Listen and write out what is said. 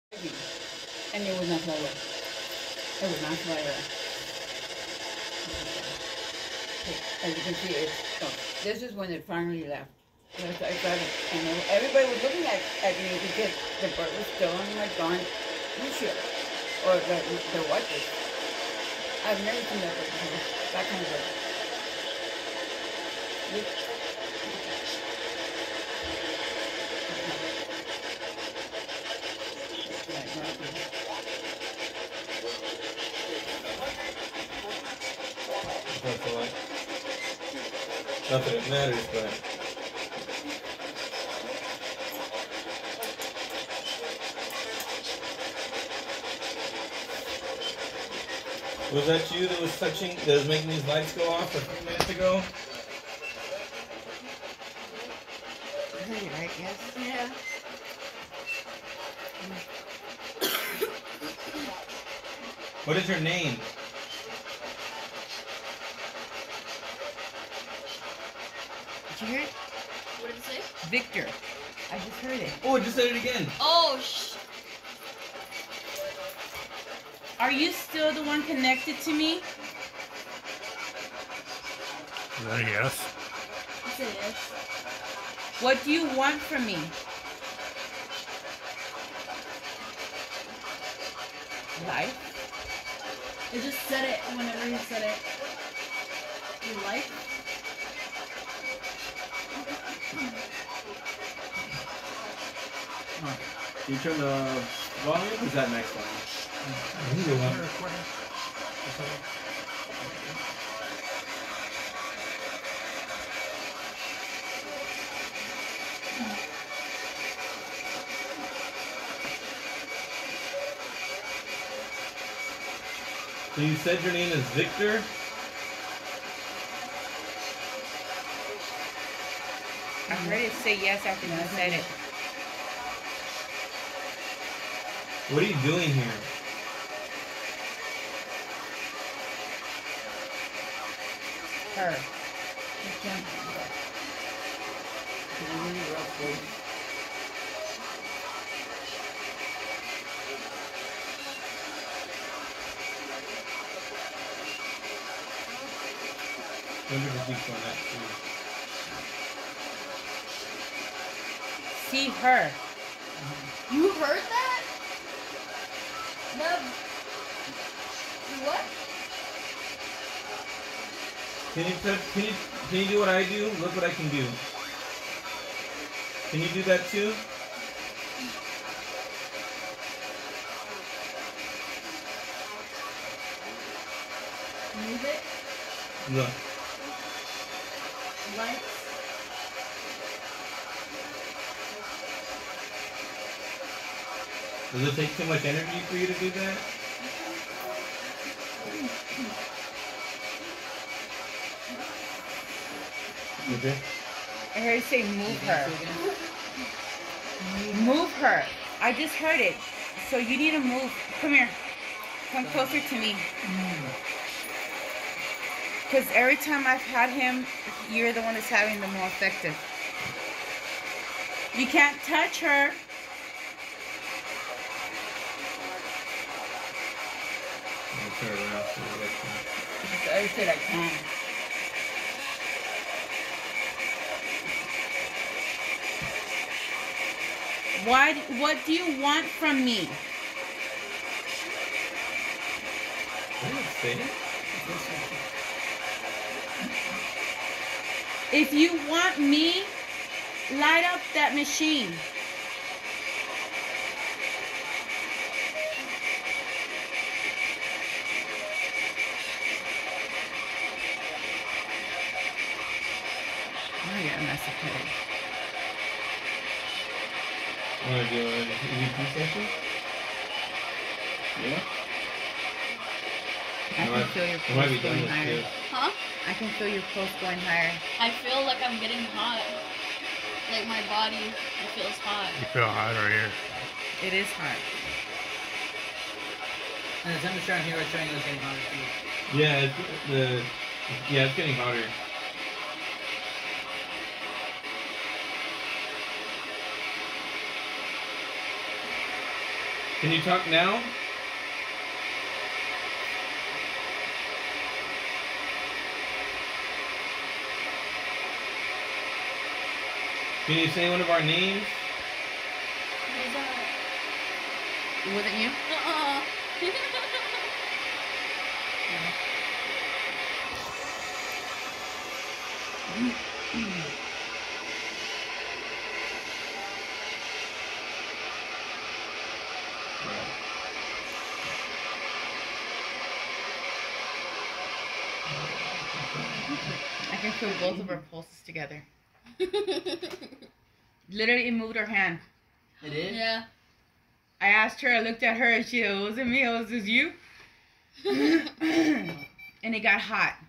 And it was not fly away. It was not fly away. As you can see, this is when it finally left. I got it, and everybody was looking at me because the bird was still on my darn windshield, or the wipers. I've never seen that bird before. That kind of bird. That's a lot. Not that it matters, but. Was that you that was touching, that was making these lights go off a few minutes ago? I heard it, right? Yes? Yeah. What is your name? Did you hear it? What did it say? Victor. I just heard it. Oh, I just said it again. Oh, Are you still the one connected to me? Yes. I said yes. What do you want from me? Life? It just said it whenever he said it. You like? You turn the volume, or is that next one? Either one. So you said your name is Victor? I heard it say yes after you said it. What are you doing here? Her. Wonder if he's on that too. See her. You heard that? No. What? Can you do what I do? Look what I can do. Can you do that too? Move it. Look. Lights. Does it take too much energy for you to do that? Okay. I heard it say move her. Move her. I just heard it. So you need to move. Come here. Come closer to me. Because every time I've had him, you're the one that's having the more effective. You can't touch her. Turn around so that I said I can. What do you want from me? If you want me, light up that machine. Oh, yeah, that's okay. Want to do an EVP session? Yeah. I can feel your I might be pulse done going with higher. this. Huh? I can feel your pulse going higher. I feel like I'm getting hot. Like my body, it feels hot. You feel hot right here. It is hot. And the temperature on here is showing it's getting hotter too. Yeah, it's getting hotter. Can you talk now? Can you say one of our names? Was it you? Uh-uh. I can feel both of our pulses together. Literally, it moved her hand. It is? Yeah. I asked her, I looked at her, and she, it wasn't me, it was just you. And it got hot.